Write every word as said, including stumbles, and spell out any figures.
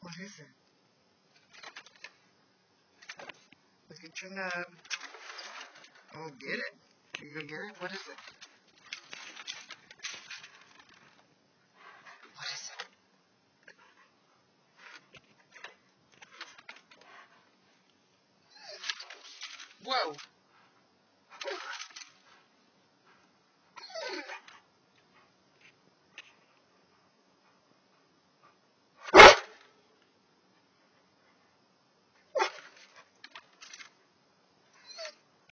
What is it? Look at your nub. Oh, get it. You gonna get it? What is it? What is it? Whoa.